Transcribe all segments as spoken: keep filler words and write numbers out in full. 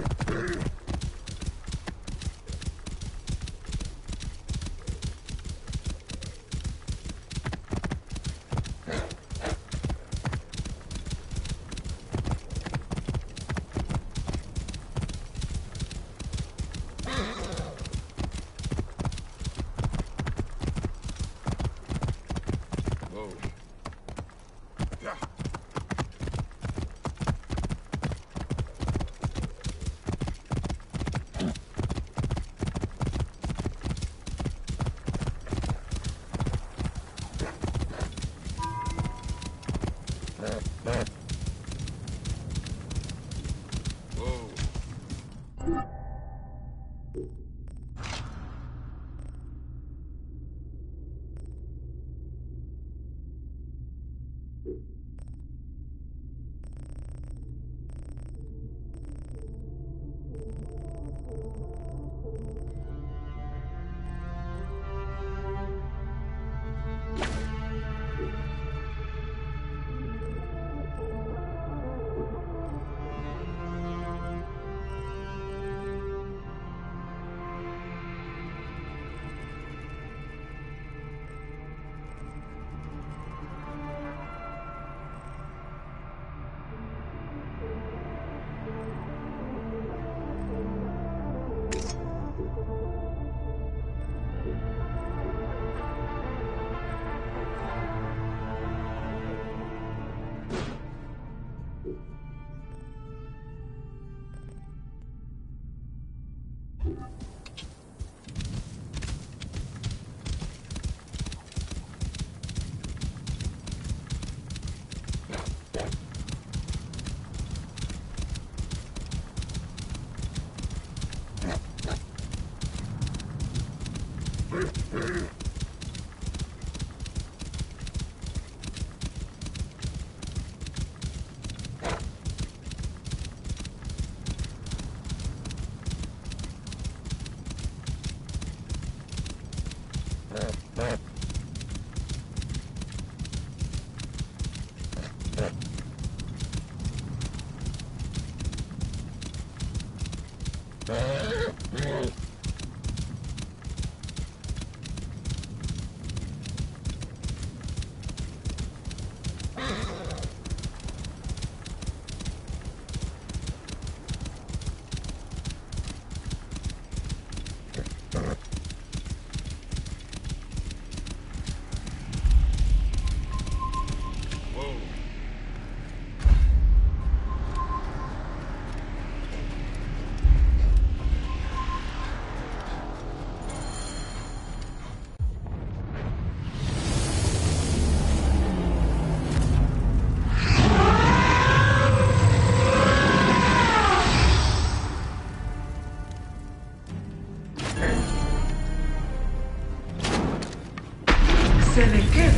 سلكت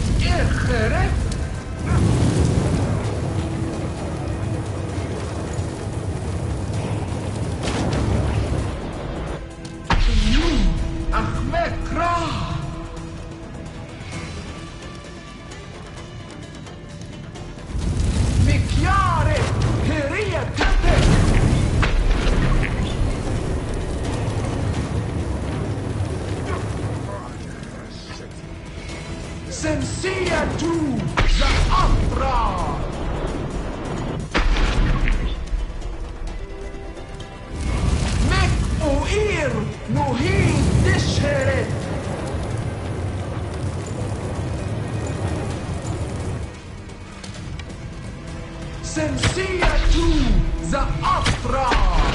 اخرت اخمك راه مكياري هرية تبت سنسية ذا أبرار مك أوئير نهين تشهرت سنسية ذا أبرار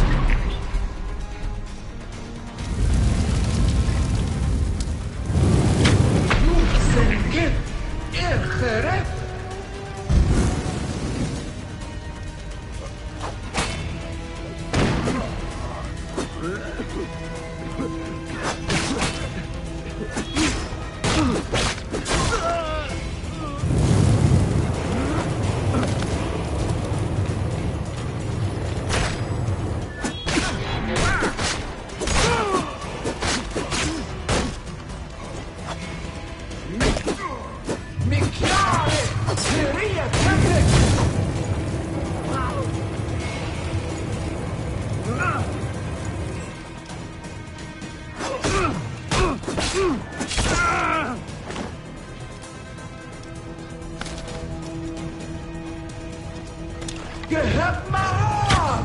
سنكت اخرت Gehört mal!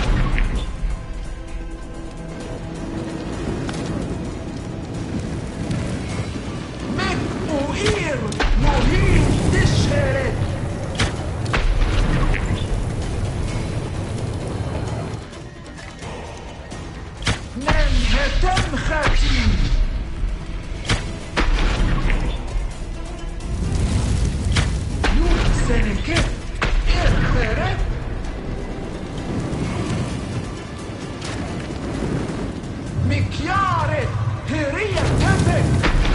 Meg uir muhin tixeret! Manhattan khati! Yud seneket irkheret! مكيارة هرية تفك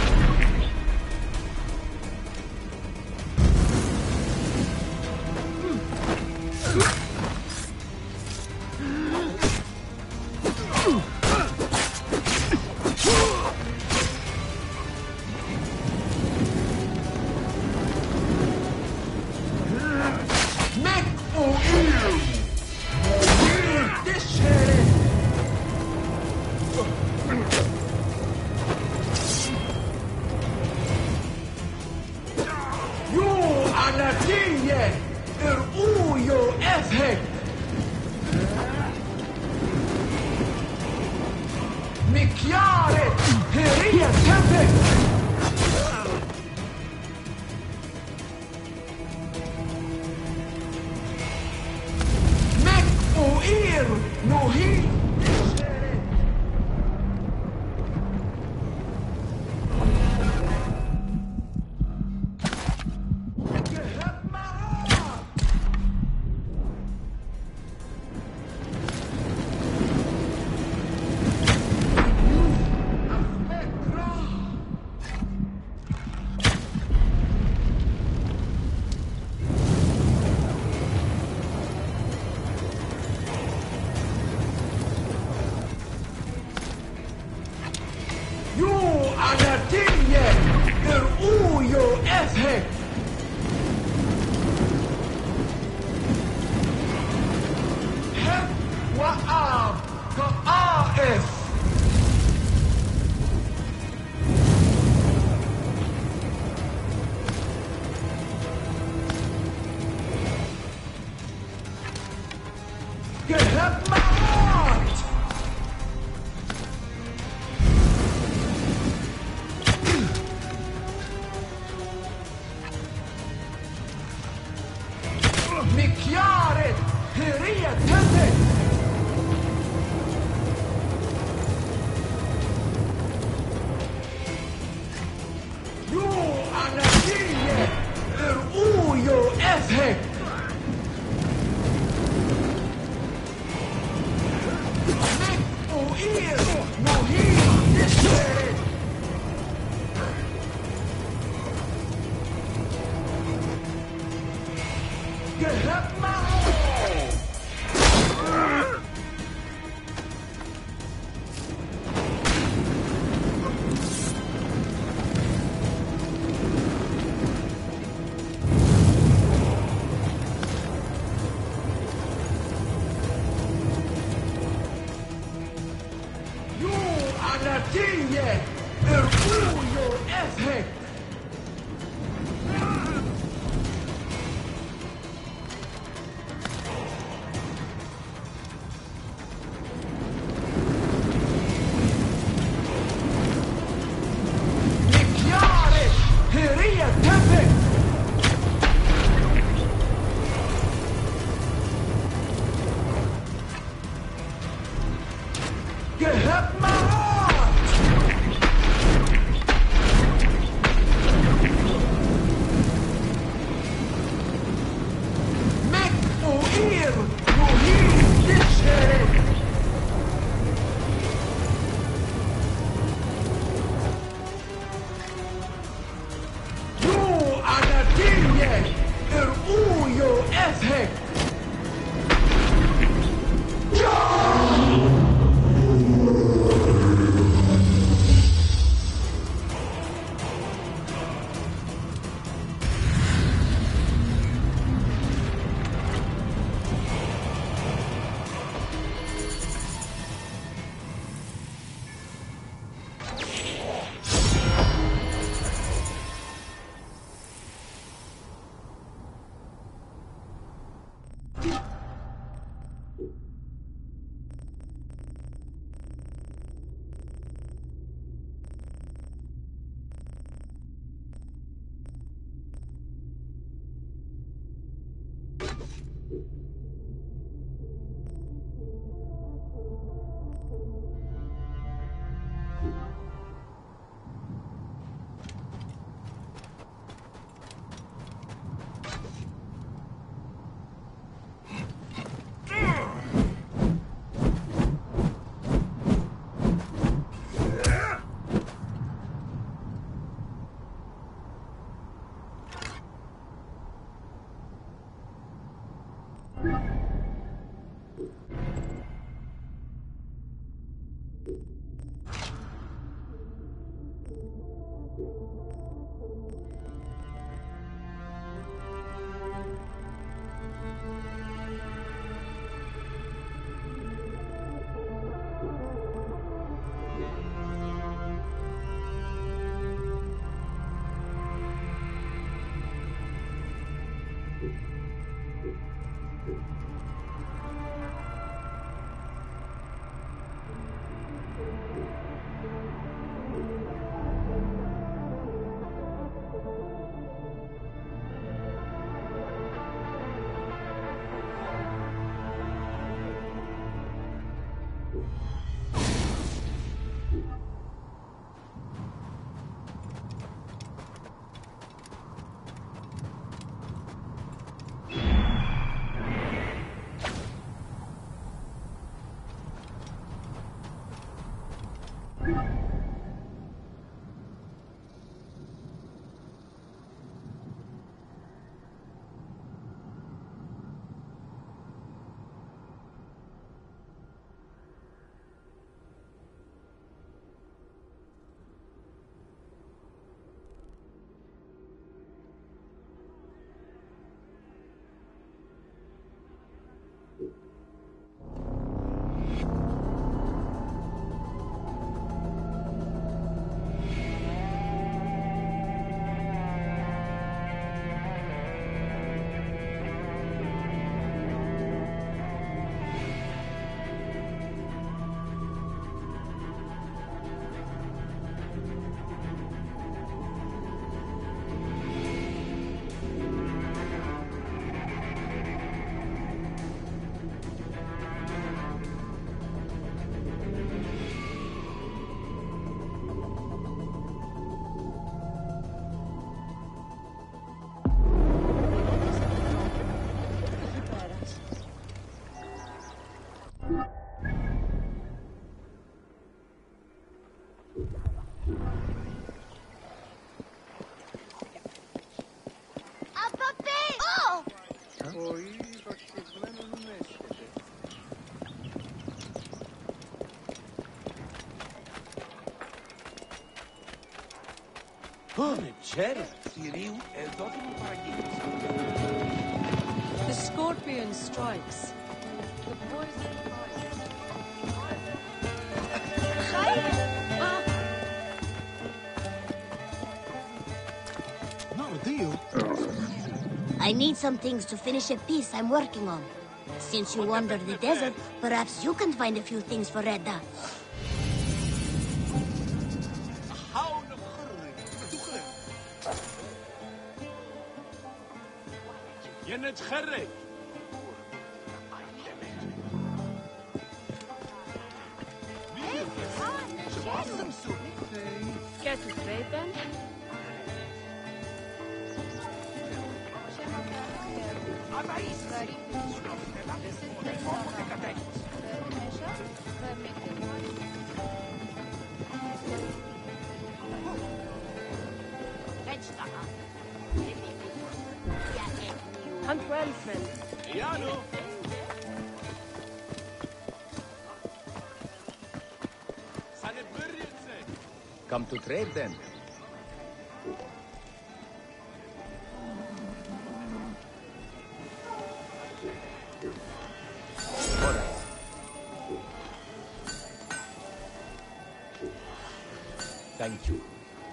مك وإير وإير تشهرت يو عناتية ارقويو افهك مكيارة هرية تفك مك وإير نوهي عناتية ارقويو افهك هب وآب كآف كهب معات مكيارة هرية تفك يو عناتية ارقويو افهك مك وإير مهين تشهرت جهب معه يو عناتية ارقويو افهك مكيارة هرية تفك جهب معات مك وإير مهين تشهرت يو عناتية ارقويو افهك The scorpion strikes. The poison I need some things to finish a piece I'm working on. Since you wandered the desert, perhaps you can find a few things for Redda. ينتخرج Get it straight then. Hunt well, friend. Yano. Come to trade then. Thank you.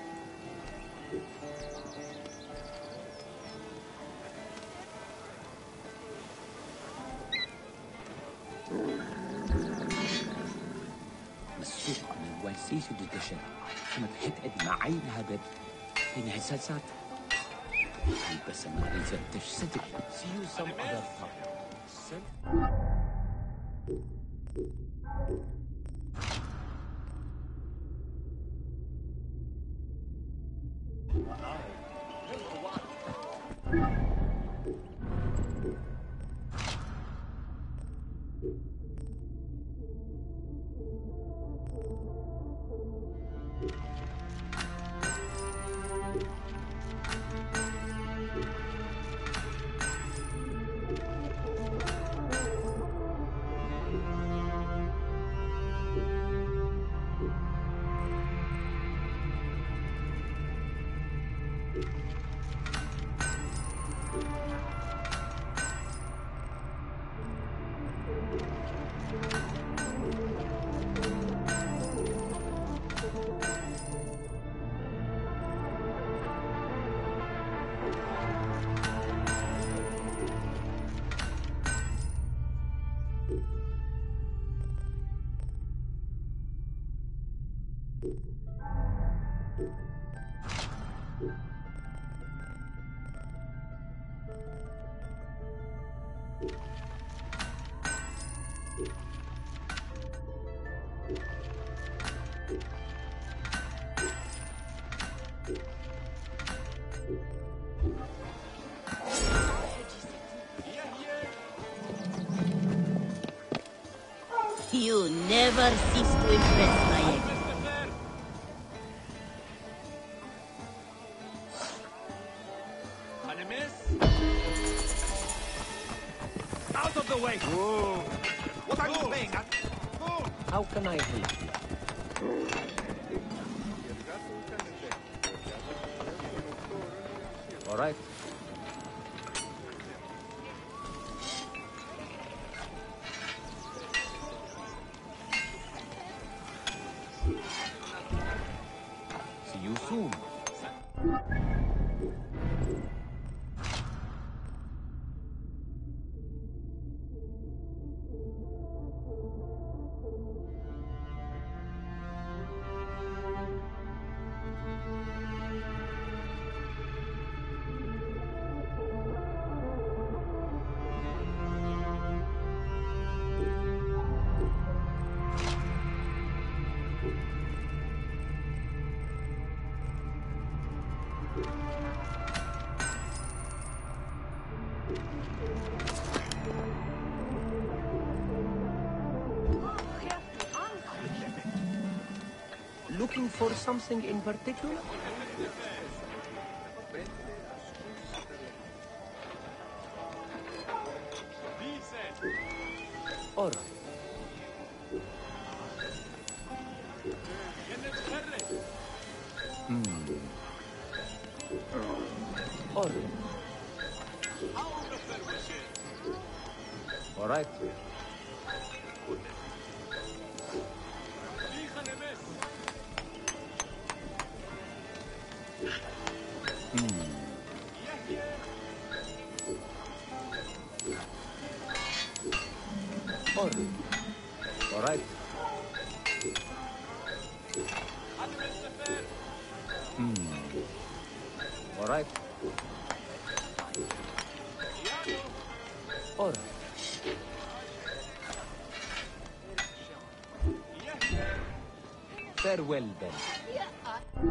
السوق من واسيس الدشن كما تحت قد معين هذا في حساسات بس ما ريزة تشتت See you some other time. You never cease to impress, Bayek. Out of the way! What are you playing at? How can I help you? All right. See you soon. Looking for something in particular? All right. Hmm. All right. All right. All right. All right. Hmm. All right. All right. Farewell then.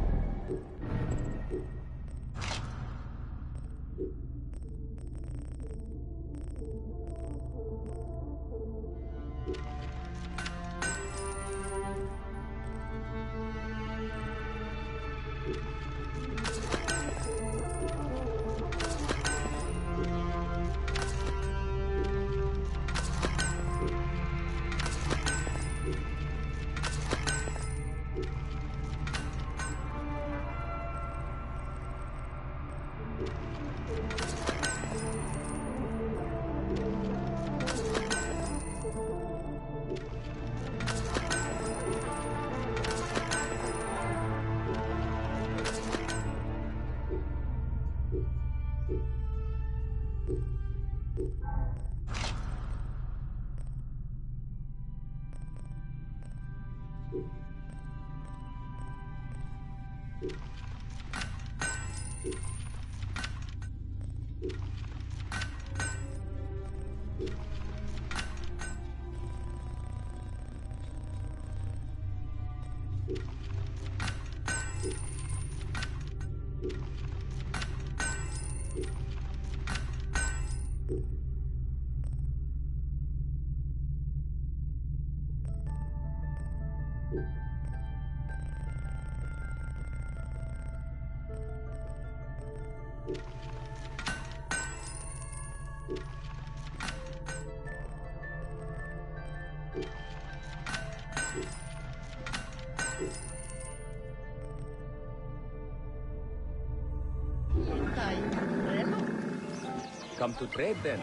Come to trade then.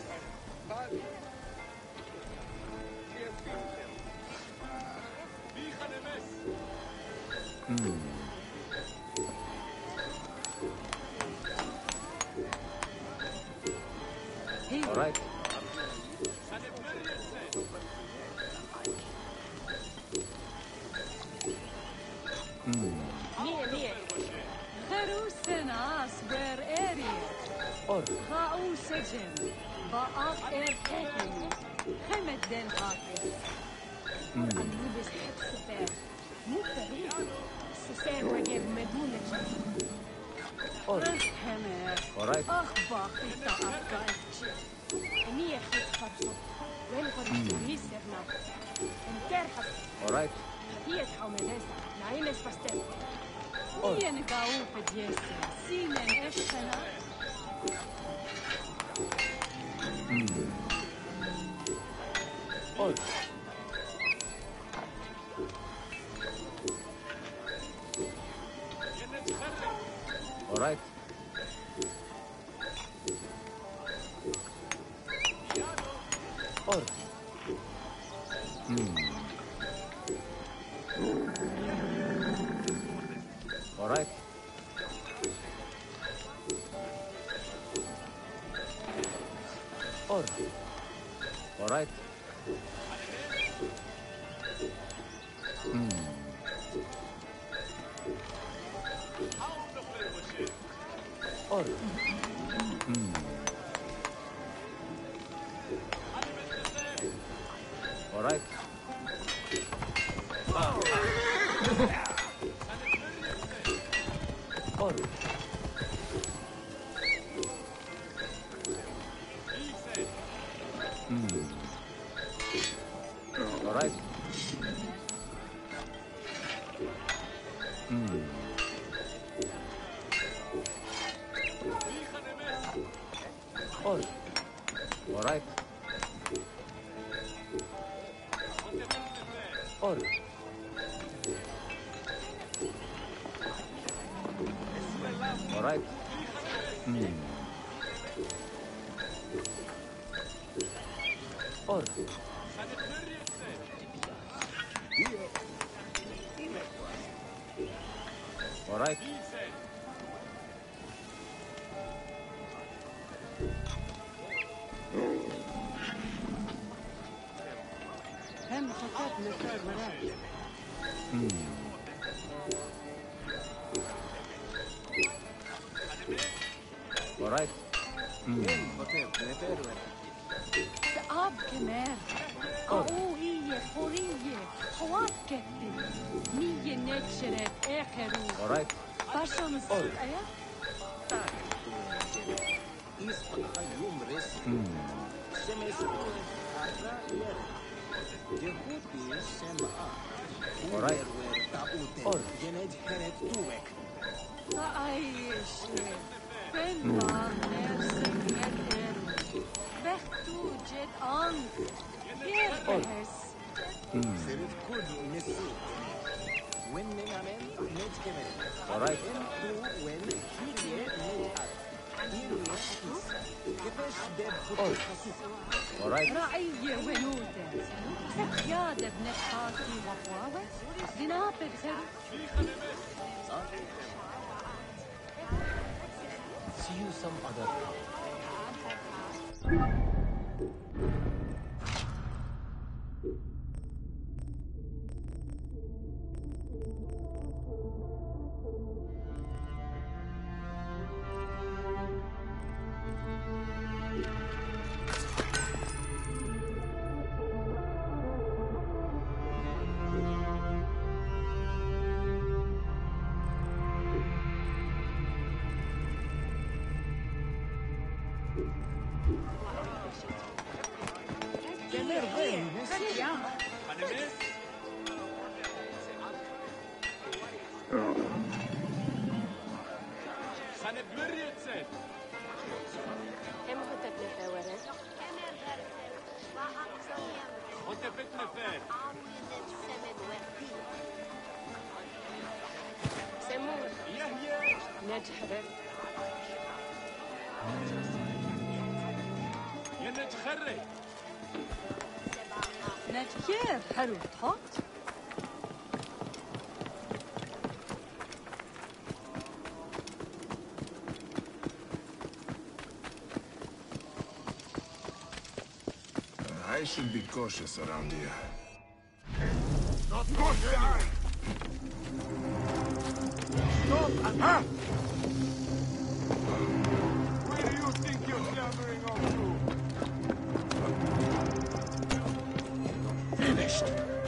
Hmm. All right. مية مية. خروسن عصبر اريا. Or. غاو سجن. باق ار تاكني. خمد دين حافظ. أنوبس حب سفار. مو فريق. سفار وجب مدونة. Or. أخمر. Alright. أخبا خيطة أبقى أفتشي. مية خيط فرصة. وين فرصة ميسرنا. انترحب. Alright. هي حوملاسة. نعيمس فستان. Or. مية نقاو في دياسة. سينا إشنا. Or. Alright. Or. Hmm. Alright. Or. Alright. Hmm. Or. Hmm. Alright. Or. Hmm. Alright. Hmm. Or. Alright. Or. Alright. Hmm. Or. Alright. هم خطاب نفر وراي. Alright. سقاب كمان. قوية خورية. حوات كتب. مية نتشرت آخرو. Alright. باشا مصر ايه؟ Is القيوم رس. سمس هذا ير. جهودي سمع. Alright. Or. جنج هرت توك. تعيش. بنضع نفسك يدر. بختو جد أنك. يربحس. سرت كل مسيح. وين نعمل نتكمل. Alright. انتو وين كيري نلحق. كيري أكيس. كيفاش دب خطوط خصيص. Alright. رعية ونودة. سخيادة بنفحاتي وقواوة. دنابر سر. See you some other time. نتحرك. ينتخرج. نتيار حلو تحط. I should be cautious around here. Not good time! Stop and... Huh? Where do you think you're clambering off to? Finished.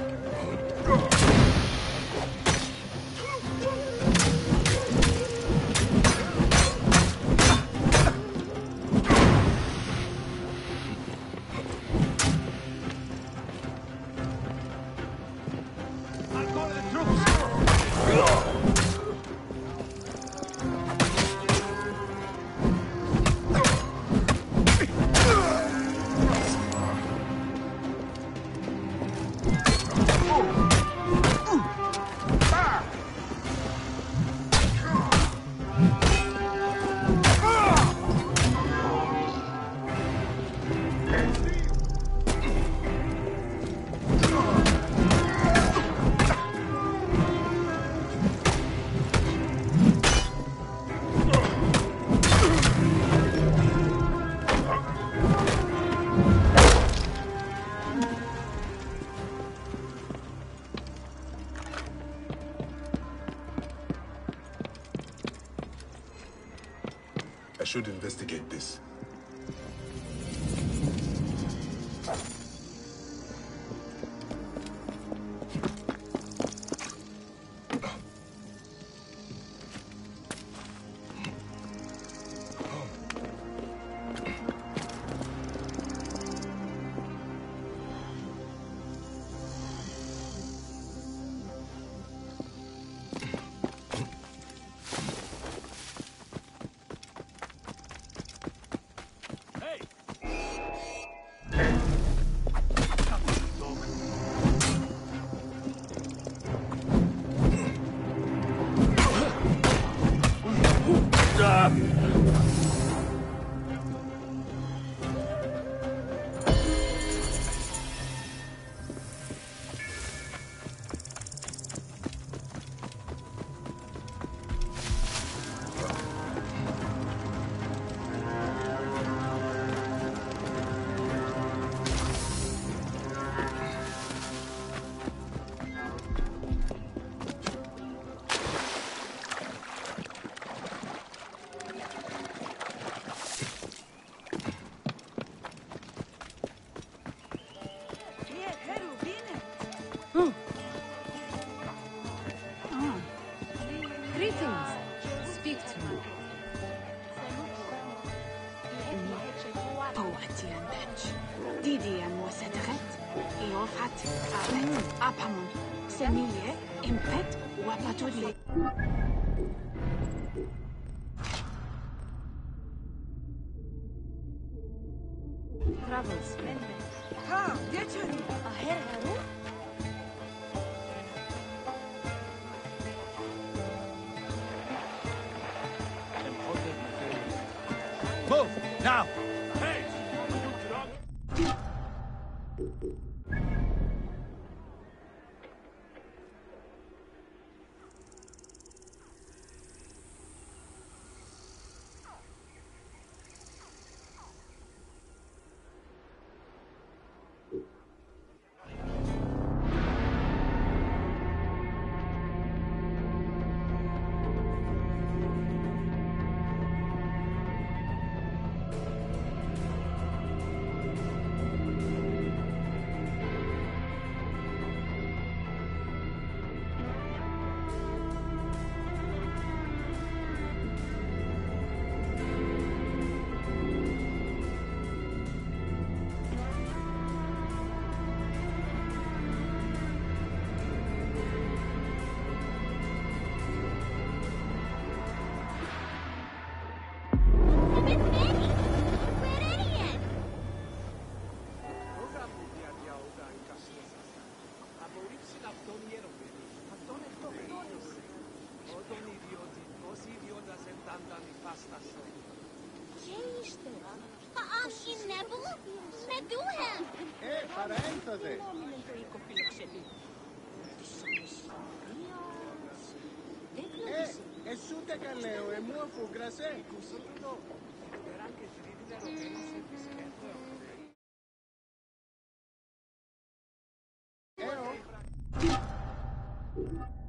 I'll call the troops! I should investigate this. Greetings. Speak to me. Poatian bench. Didian mosetret. Eofat aret. Apamon. Semilie. Impet. Wapatuli. Travels. Ha! Geçin. Aher Haru? Move! Now! Ε, παραένθοτε. Ε, εσούτε καλέω, εμού αφού κρασέ. Ε, ο.